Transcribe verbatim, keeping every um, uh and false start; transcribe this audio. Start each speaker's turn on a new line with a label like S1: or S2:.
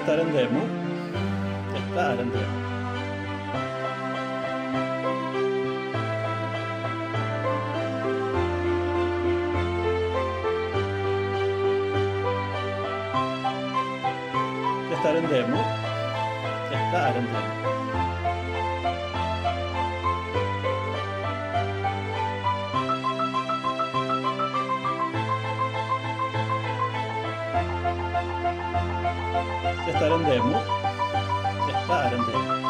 S1: Dette er en demo. Dette er en demo. Dette er en demo. Dette er en demo. Dette er en demo. Dette er en demo.